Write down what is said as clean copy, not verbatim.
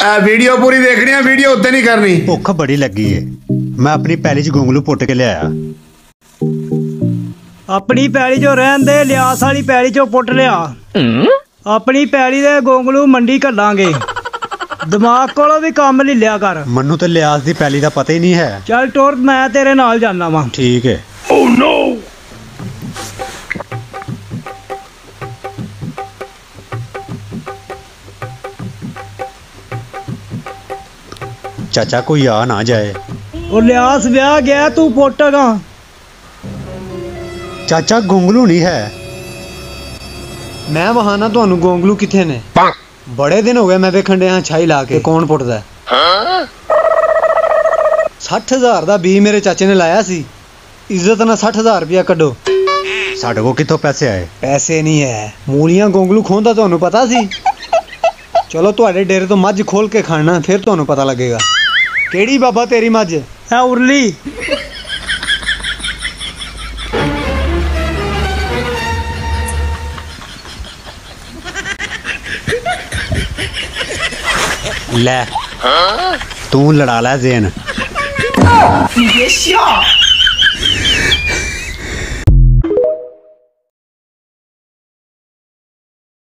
Video पूरी देखनी है, वीडियो उत्ते नहीं करनी। भुख बड़ी लगी है, मैं अपनी पैली च गोंगलू पुट के लिया। अपनी पैली चो रहन दे, लियास वाली पैली चो पुट लिया। अपनी पैली दे गोंगलू मंडी घल्लांगे। दिमाग कोलों भी काम ले लिया कर। मन्नू तो लियास दी पैली दा पता ही नहीं है। चल टुर, मैं तेरे नाल जाना वा। ठीक है। Oh no! चाचा कोई आ ना जाए। और लियास ब्याह गया, तू पोटगा। चाचा गोंगलू नहीं है। मैं वहां ना ਤੁਹਾਨੂੰ गोंगलू किथे ने? बड़े दिन हो गए मैं वेखण डया छाई ला के कौन पुटदा है। 60,000 ਦਾ ਬੀ ਮੇਰੇ ਚਾਚੇ ਨੇ ਲਾਇਆ ਸੀ। इज्जत ना 60,000 रुपया कड्डो। साडे को कितों पैसे आए? पैसे नहीं है, मूलियां गोंगलू खोंदा ਤੁਹਾਨੂੰ पता सी। चलो ਤੁਹਾਡੇ डेरे तो मझ खोल के खाना, फिर ਤੁਹਾਨੂੰ पता लगेगा। केड़ी बाबा तेरी मझ? है उरली। ले तू लड़ा लै जेन।